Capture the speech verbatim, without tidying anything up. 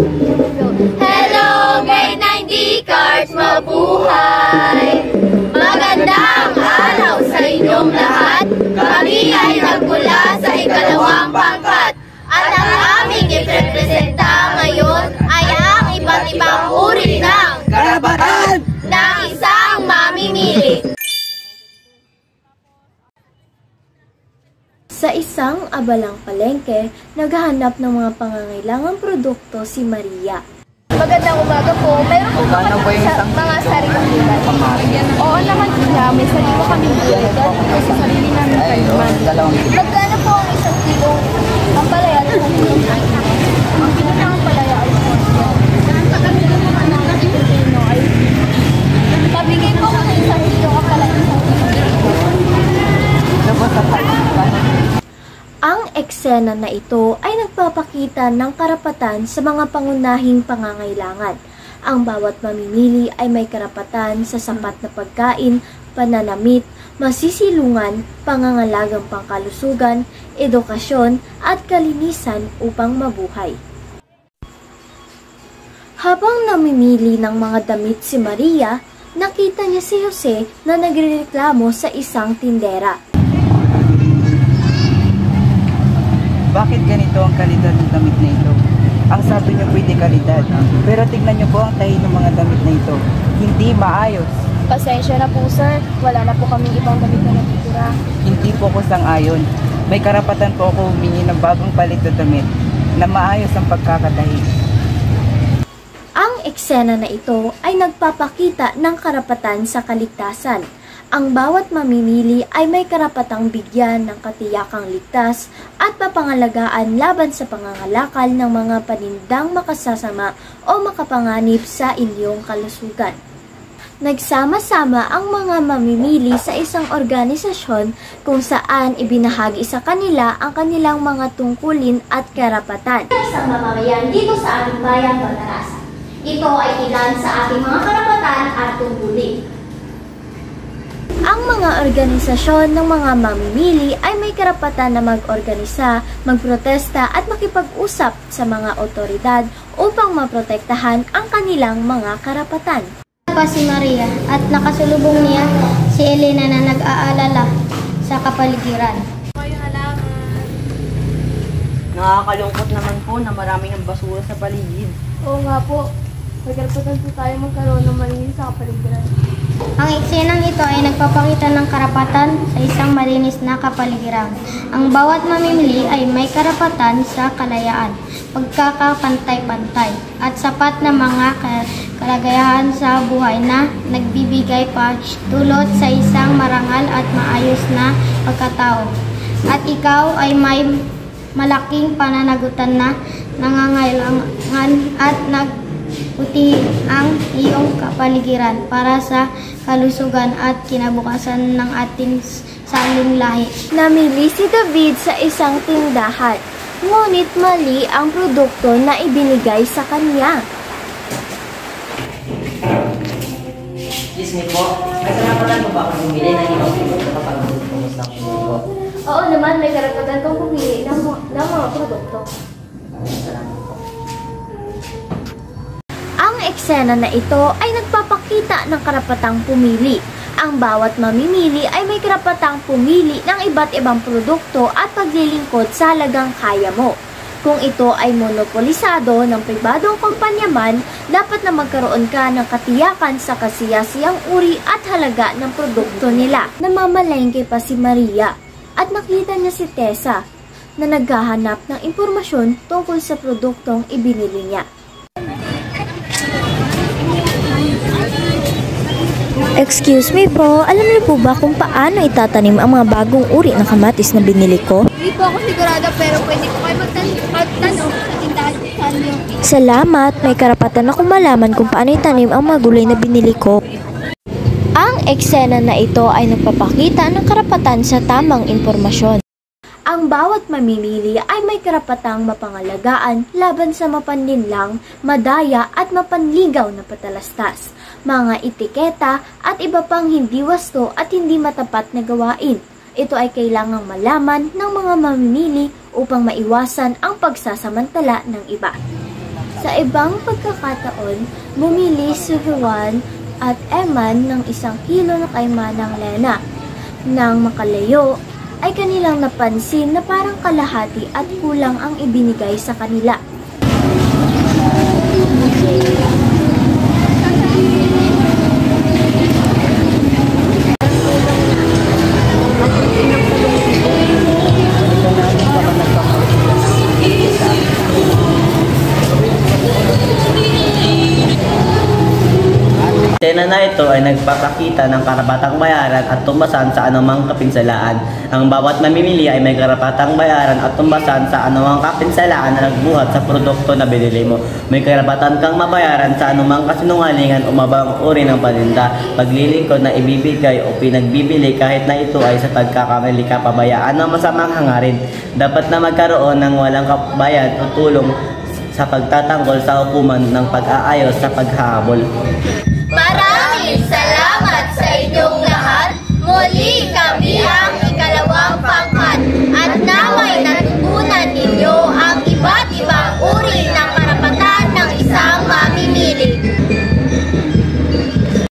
Hello, Grade nine D Cards, mabuhay! Magandang araw sa inyong lahat. Kami ay nagmula sa ikalawang pangkat. At ang aming iprepresenta ngayon ay ang iba't ibang uri ng karapatan ng isang mamimili. Sa isang abalang palengke, naghahanap ng mga pangangailangang produkto si Maria. Magandang umaga po. Mayroon po ba kayo sa mga sariling gulay? Oo naman siya. May sarili kami gulay. Dahil po sa sarili namin kayo. Magkano po ang isang kilong ampalaya at isang kilong kain? Ang pinakang palaya ay Pabigay po ko ng isang kilong ampalaya at isang kilong. Ang eksena na ito ay nagpapakita ng karapatan sa mga pangunahing pangangailangan. Ang bawat mamimili ay may karapatan sa sapat na pagkain, pananamit, masisilungan, pangangalagang pangkalusugan, edukasyon at kalinisan upang mabuhay. Habang namimili ng mga damit si Maria, nakita niya si Jose na nagrereklamo sa isang tindera. Bakit ganito ang kalidad ng damit na ito? Ang sabi niyo pwede kalidad, pero tignan niyo po ang tahi ng mga damit na ito. Hindi maayos. Pasensya na po sir, wala na po kaming ibang damit na natitira. Hindi po ko sang-ayon. May karapatan po ako humingi ng bagong palit na damit na maayos ang pagkakatahi. Ang eksena na ito ay nagpapakita ng karapatan sa kaligtasan. Ang bawat mamimili ay may karapatang bigyan ng katiyakang ligtas at mapangalagaan laban sa pangangalakal ng mga panindang makasasama o makapanganib sa inyong kalusugan. Nagsama-sama ang mga mamimili sa isang organisasyon kung saan ibinahagi sa kanila ang kanilang mga tungkulin at karapatan. Isang mamamayan dito sa ating bayang Batangas. Ito ay ilan sa ating mga karapatan at tungkulin. Ang mga organisasyon ng mga mamimili ay may karapatan na mag-organisa, magprotesta at makipag-usap sa mga otoridad upang maprotektahan ang kanilang mga karapatan. Pa si Maria at nakasulubong niya si Elena na nag-aalala sa kapaligiran. Nakakalungkot naman po na maraming ng basura sa paligid. Oo nga po. May karapatan po tayo magkaroon ng malinis sa kapaligiran. Ang eksenang ito ay nagpapakita ng karapatan sa isang malinis na kapaligiran. Ang bawat mamimili ay may karapatan sa kalayaan, pagkakapantay-pantay, at sapat na mga kalagayahan sa buhay na nagbibigay pa dulot sa isang marangal at maayos na pagkatao. At ikaw ay may malaking pananagutan na nangangailangan at nagputi ang iyong kapaligiran para sa kalusugan at kinabukasan ng ating saling lahi. Namili si David sa isang tindahan, ngunit mali ang produkto na ibinigay sa kanya. Excuse me po, may karapatan mo ba akong bumili ng ibang produkto kapag kumusta ko po? Oo naman, may karapatan kang pumili ng, ng mga produkto. Salamat po. Ang eksena na ito ay nagpapakita ng karapatang pumili. Ang bawat mamimili ay may karapatang pumili ng iba't ibang produkto at paglilingkod sa halagang kaya mo. Kung ito ay monopolisado ng pribadong kumpanya man, dapat na magkaroon ka ng katiyakan sa kasiyasiyang uri at halaga ng produkto nila. Namamalengke pa si Maria at nakita niya si Tessa na naghahanap ng impormasyon tungkol sa produktong ibinili niya. Excuse me po, alam niyo po ba kung paano itatanim ang mga bagong uri ng kamatis na binili ko? Hindi po ako sigurado pero pwede ko kayo magtanong sa tindahan sa inyo. Salamat, may karapatan ako malaman kung paano itanim ang mga gulay na binili ko. Ang eksena na ito ay nagpapakita ng karapatan sa tamang impormasyon. Ang bawat mamimili ay may karapatang mapangalagaan laban sa mapanlinlang, madaya at mapanligaw na patalastas, mga etiketa at iba pang hindi wasto at hindi matapat na gawain. Ito ay kailangang malaman ng mga mamimili upang maiwasan ang pagsasamantala ng iba. Sa ibang pagkakataon, bumili si Juan at Eman ng isang kilo ng kaymanang Lena. Nang makalayo, ay kanilang napansin na parang kalahati at kulang ang ibinigay sa kanila. Sena na ito ay nagpapakita ng karapatang bayaran at tumbasan sa anumang kapinsalaan. Ang bawat mamimili ay may karapatang bayaran at tumbasan sa anumang kapinsalaan na nagbuhat sa produkto na binili mo. May karapatan kang mabayaran sa anumang kasinungalingan o mabang uri ng paninda, paglilingkod na ibibigay o pinagbibili kahit na ito ay sa pagkakamali kapabayaan ng masamang hangarin. Dapat na magkaroon ng walang kabayad o tulong sa pagtatanggol sa hukuman ng pag-aayos sa paghahabol.